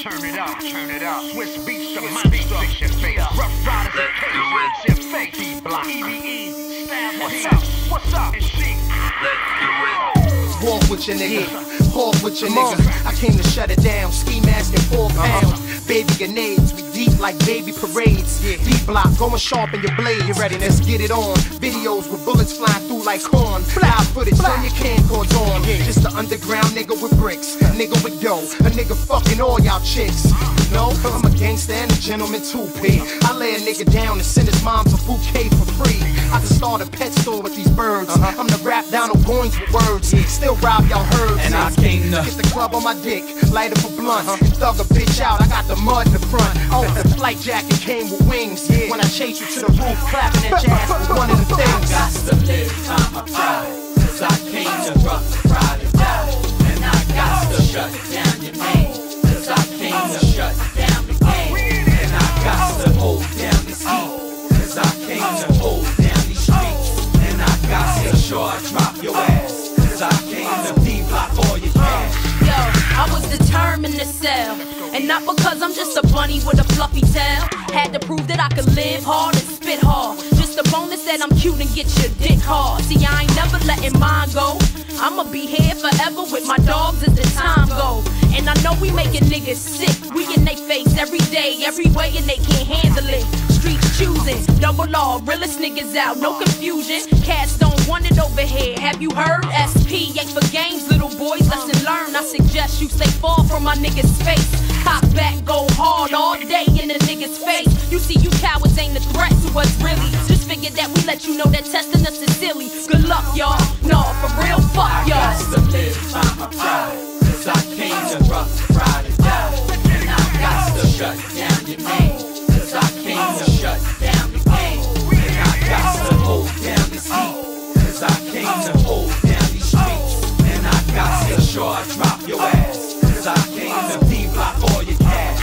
Turn it up, turn it up. Swiss beats, the monster. Fix your face. Rough Riders, the case. Your face. D-Block. EVE. Styles. What's up? What's up? And Chic. Let's do it. Walk with your nigga. Walk with your nigga. I came to shut it down. Ski mask and 4 pounds. Baby grenades. We deep like baby parades. D-Block. Going sharp in your blade. You ready? Let's get it on. Videos with bullets flying through like corn. Live footage. Turn your camcords on. Just the underground nigga with bricks. A nigga with dough. A nigga fucking all y'all chicks. No, I'm a gangster and a gentleman too, P. I lay a nigga down and send his mom a bouquet for free. I can start a pet store with these birds. I'm the rap down on goings with words. Still rob y'all herds. And I came to get the club on my dick, light up a blunt, and thug a bitch out. I got the mud in the front. Oh, the flight jacket came with wings. When I chase you to the roof, clapping at your ass was one of the things. I got to live by my pride, 'cause I came to rough ride and die. And I got to shut down your name, 'cause I came to shut down the game. And I got to hold down this heat, 'cause I came to hold down these streets. And I got to make sure I drop your ass, 'cause I came to D-Block all your cash. Yo, I was determined to sell, and not because I'm just a bunny with a fluffy tail. Had to prove that I could live hard and spit hard. Just a bonus that I'm cute and get your dick hard. See, I ain't never letting mine go. I'ma be here forever with my dogs as the time go. And I know we making niggas sick. We in they face every day, every way, and they can't handle it. Streets choosing, double law, realest niggas out, no confusion. Cats don't want it over here. Have you heard? SP ain't for games, little boys. Lesson learned. I suggest you stay far from my niggas' face. Cock back, go hard all day in the niggas' face. You see, you cowards ain't a threat to us, really. Just figured that we let you know that testing us is silly. Good luck, y'all. No, for real, fuck y'all. I got to live by my pride, 'cause I came to rough ride and die. And I got to shut down your name, 'cause I came to shut down the game. And I got to hold down this heat, 'cause I came to hold down these streets. And I got to make sure I drop your ass, 'cause I came to D-Block all your cash.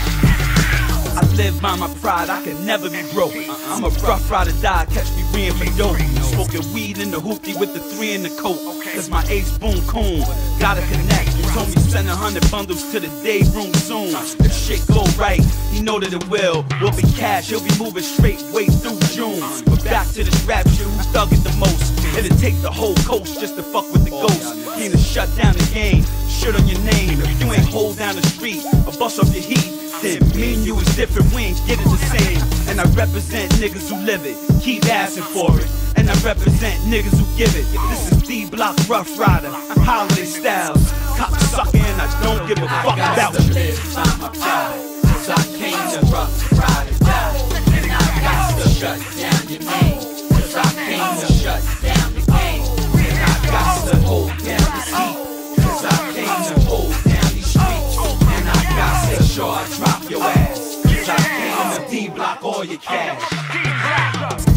I live by my pride, I can never be broke. I'm a rough rider, die, catch me reeing for dope. Smoking weed in the hoopty with the 3 in the coat. Cause my ace boom coon, gotta connect. He told me send 100 bundles to the day room soon. If shit go right, he know that it will. We'll be cash, he'll be moving straight way through June. But back to this rap shit, who thug it the most? It'll take the whole coast just to fuck with the ghost. Came to shut down the game, shit on your name. If you ain't hold down the street or bust off your heat, then me and you is different, we ain't get it the same. And I represent niggas who live it, keep asking for it. And I represent niggas who give it. This is D-Block Rough Rider, holiday styles. Cocksucker, and I don't give a fuck about you. I got to live by my pride, 'cause I came to rough ride and die. And I got to shut down your name, 'cause I came to shut down the game. And I got to hold down this heat, 'cause I came to hold down these streets. And I got to make sure I drop your ass, 'cause I came to D-Block all your cash.